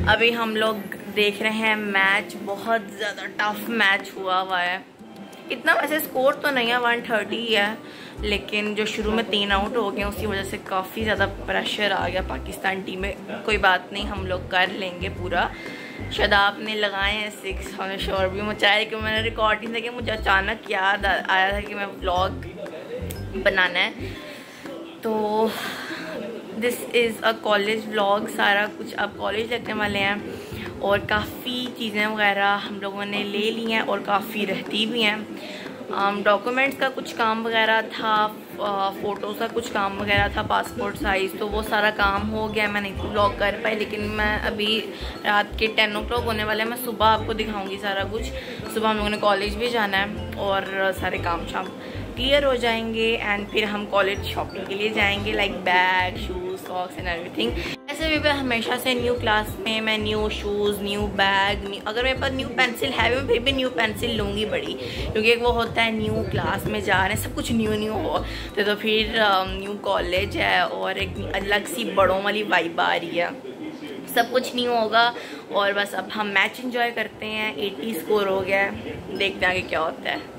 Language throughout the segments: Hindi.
अभी हम लोग देख रहे हैं मैच। बहुत ज़्यादा टफ मैच हुआ है। इतना वैसे स्कोर तो नहीं है, 130 ही है, लेकिन जो शुरू में 3 आउट हो गए उसकी वजह से काफ़ी ज़्यादा प्रेशर आ गया पाकिस्तान टीम में। कोई बात नहीं, हम लोग कर लेंगे पूरा। शादाब ने लगाए हैं 6, हमने शोर भी मचाया कि मैंने रिकॉर्ड नहीं देखा। मुझे अचानक याद आया था कि मैं व्लॉग बनाना है, तो this is a college vlog. सारा कुछ अब कॉलेज लगने वाले हैं और काफ़ी चीज़ें वगैरह हम लोगों ने ले ली हैं और काफ़ी रहती भी हैं। डॉक्यूमेंट्स का कुछ काम वगैरह था, फ़ोटोज़ का कुछ काम वगैरह था, पासपोर्ट साइज़, तो वो सारा काम हो गया। मैं नहीं व्लॉग कर पाई, लेकिन मैं अभी रात के 10 o'clock होने वाले हैं, मैं सुबह आपको दिखाऊंगी सारा कुछ। सुबह हम लोगों ने कॉलेज भी जाना है और सारे काम शाम क्लियर हो जाएंगे एंड फिर हम कॉलेज शॉपिंग के लिए जाएंगे, like bag, shoes, socks and everything. ऐसे भी मैं हमेशा से न्यू क्लास में मैं न्यू शूज़, न्यू बैग, अगर मेरे पास न्यू पेंसिल है मैं फिर भी न्यू पेंसिल लूँगी बड़ी, क्योंकि एक वो होता है न्यू क्लास में जा रहे हैं, सब कुछ न्यू हो तो फिर न्यू कॉलेज है और एक अलग सी बड़ों वाली वाइब आ रही है, सब कुछ न्यू होगा। और बस अब हम मैच एंजॉय करते हैं। 80 स्कोर हो गया है, देखते हैं आगे क्या होता है।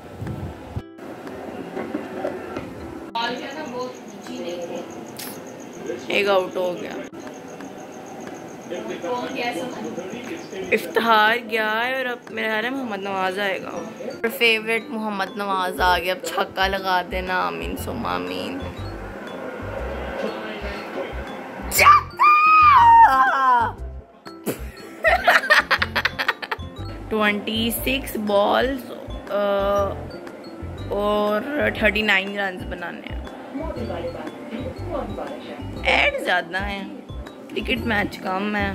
एक आउट हो गया, इफ्तिहार गया है और अब मेरा ख्याल है मोहम्मद नवाज आएगा। और फेवरेट मोहम्मद नवाज आ गया, अब छक्का लगा देना, आमीन सुम्मा आमीन। 26 बॉल्स और 39 रन बनाने हैं। एड ज़्यादा है, क्रिकेट मैच कम है।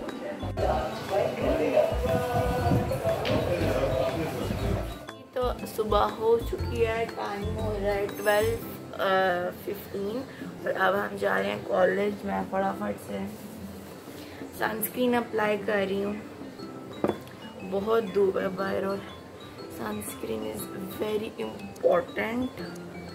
तो सुबह हो चुकी है, टाइम हो रहा है 12:15 और अब हम जा रहे हैं कॉलेज। मैं फटाफट से सनस्क्रीन अप्लाई कर रही हूँ, बहुत धूप है बाहर और सनस्क्रीन इज़ वेरी इम्पोर्टेंट।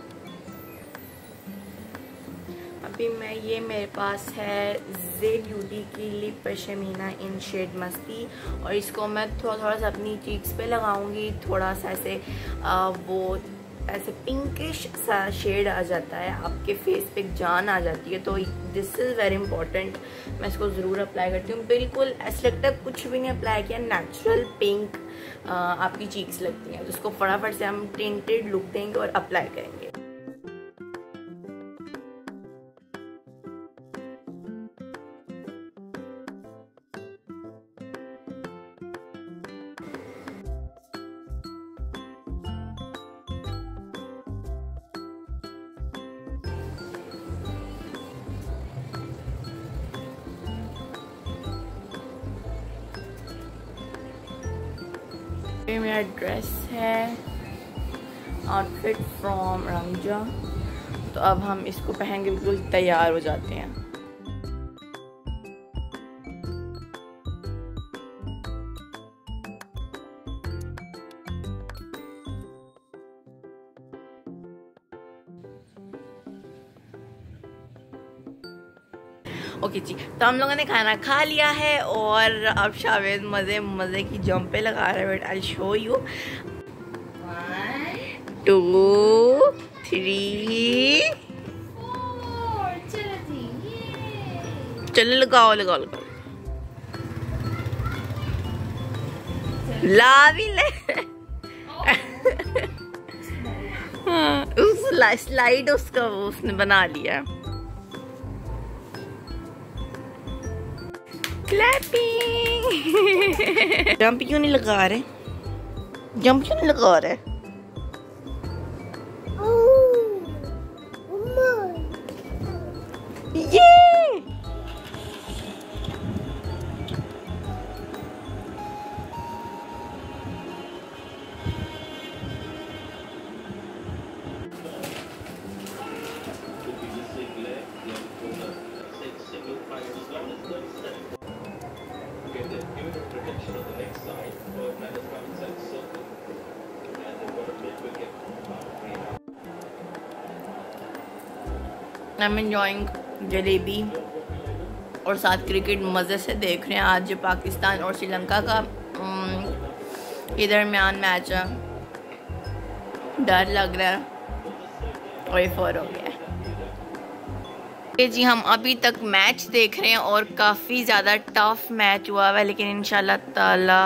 अभी मेरे पास है जे ब्यूटी की लिप पशमीना इन शेड मस्ती, और इसको मैं थोड़ा सा अपनी चीक्स पे लगाऊंगी। थोड़ा सा ऐसे वो ऐसे पिंकिश सा शेड आ जाता है, आपके फेस पे जान आ जाती है, तो दिस इज़ वेरी इंपॉर्टेंट। मैं इसको ज़रूर अप्लाई करती हूँ। बिल्कुल ऐसा लगता है कुछ भी नहीं अप्लाई किया, नेचुरल पिंक आपकी चीक्स लगती हैं, तो उसको फटाफट से हम टिंटेड लुक देंगे और अप्लाई करेंगे। ये मेरा ड्रेस है, आउटफिट फ्रॉम रंजा। तो अब हम इसको पहन के बिल्कुल तैयार हो जाते हैं। ओके जी, तो हम लोगों ने खाना खा लिया है और अब शावेद मज़े की जंपे लगा रहे हैं। आई शो यू 1 2 3 चलो लगाओ ला भी ले। उस स्लाइड उसका उसने बना लिया। क्लैपिंग। जंप क्यों नहीं लगा रहे? ये I'm enjoying jalebi और साथ क्रिकेट मज़े से देख रहे हैं। आज पाकिस्तान और श्रीलंका का दरमियान मैच है। डर लग रहा है और ये 4 हो गया है। जी हम अभी तक मैच देख रहे हैं और काफ़ी ज़्यादा टफ मैच हुआ है, लेकिन इंशाल्लाह ताला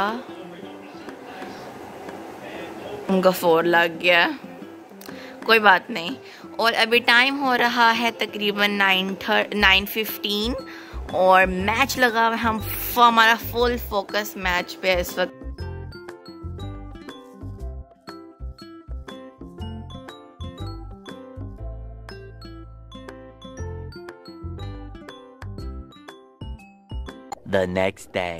उनका 4 लग गया, कोई बात नहीं। और अभी टाइम हो रहा है तकरीबन 9:15 और मैच लगा हुआ है। हमारा फुल फोकस मैच पे है इस वक्त। The next day.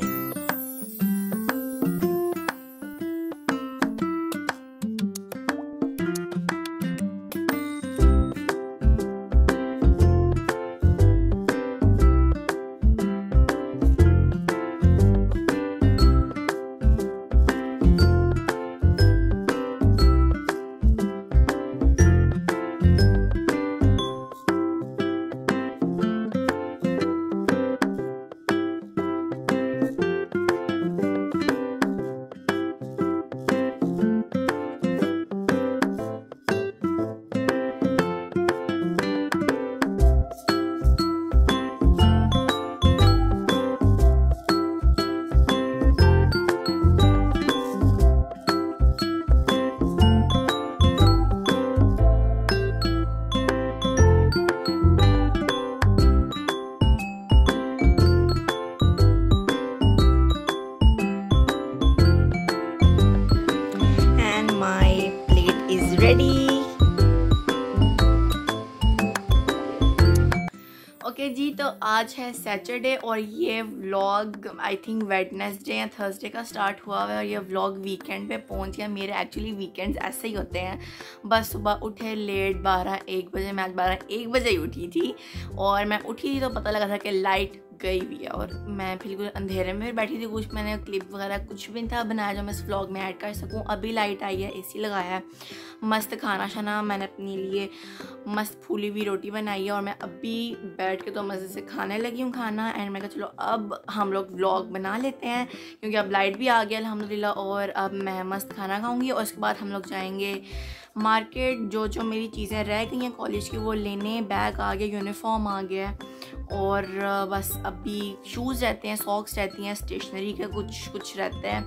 ओके जी, तो आज है सैटरडे और ये व्लॉग आई थिंक वेडनेसडे या थर्सडे का स्टार्ट हुआ है और ये व्लॉग वीकेंड पे पहुंच गया। मेरे एक्चुअली वीकेंड्स ऐसे ही होते हैं, बस सुबह उठे लेट 12-1 बजे, मैं आज 12-1 बजे ही उठी थी और मैं उठी थी तो पता लगा था कि लाइट गई हुई है और मैं बिल्कुल अंधेरे में बैठी थी। कुछ मैंने क्लिप वगैरह कुछ भी था बनाया जो मैं इस व्लॉग में ऐड कर सकूं। अभी लाइट आई है, एसी लगाया है, मस्त खाना शाना मैंने अपने लिए मस्त फूली हुई रोटी बनाई है और मैं अभी बैठ के तो मज़े से खाने लगी हूँ खाना। एंड मैं कहा चलो अब हम लोग व्लॉग बना लेते हैं क्योंकि अब लाइट भी आ गया अल्हम्दुलिल्लाह। और अब मैं मस्त खाना खाऊँगी और उसके बाद हम लोग जाएंगे मार्केट। जो मेरी चीज़ें रह गई हैं कॉलेज की वो लेने, बैग आ गया, यूनिफॉर्म आ गया और बस अभी शूज़ रहते हैं, सॉक्स रहती हैं, स्टेशनरी के कुछ रहते हैं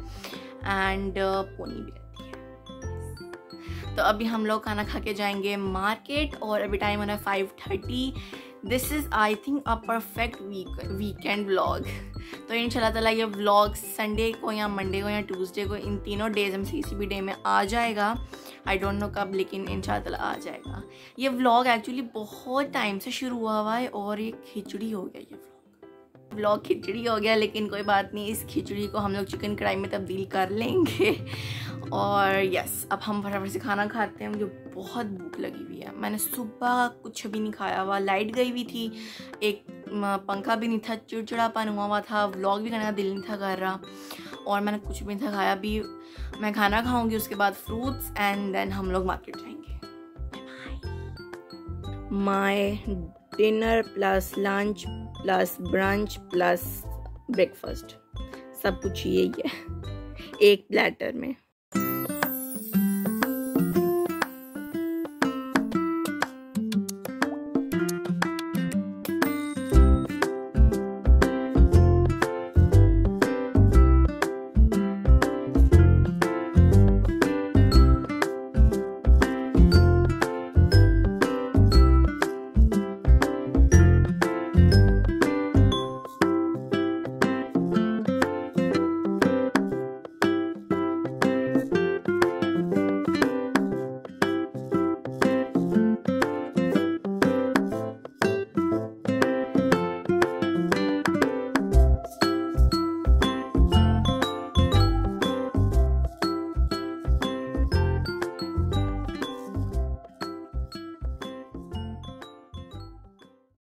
एंड पोनी भी रहती है। तो अभी हम लोग खाना खा के जाएंगे मार्केट और अभी टाइम हो रहा है 5:30। This is I think a perfect weekend vlog. तो इंशाल्लाह ताला ये व्लॉग संडे को या मंडे को या ट्यूसडे को, इन तीनों डेज में से किसी भी डे में आ जाएगा। आई डोंट नो कब, लेकिन इंशाल्लाह ताला आ जाएगा। ये व्लॉग एक्चुअली बहुत टाइम से शुरू हुआ है और ये खिचड़ी हो गया। ये व्लॉग खिचड़ी हो गया, लेकिन कोई बात नहीं, इस खिचड़ी को हम लोग चिकन कढ़ाई में तब्दील कर लेंगे। और यस, अब हम फटाफट से खाना खाते हैं, मुझे बहुत भूख लगी हुई है। मैंने सुबह कुछ भी नहीं खाया हुआ, लाइट गई हुई थी, एक पंखा भी नहीं था, चिड़चिड़ापन हुआ था, व्लॉग भी करने का दिल नहीं था कर रहा और मैंने कुछ भी नहीं था खाया। अभी मैं खाना खाऊंगी, उसके बाद फ्रूट्स एंड देन हम लोग मार्केट जाएंगे। My dinner plus lunch plus brunch plus breakfast, सब कुछ यही है एक प्लेटर में।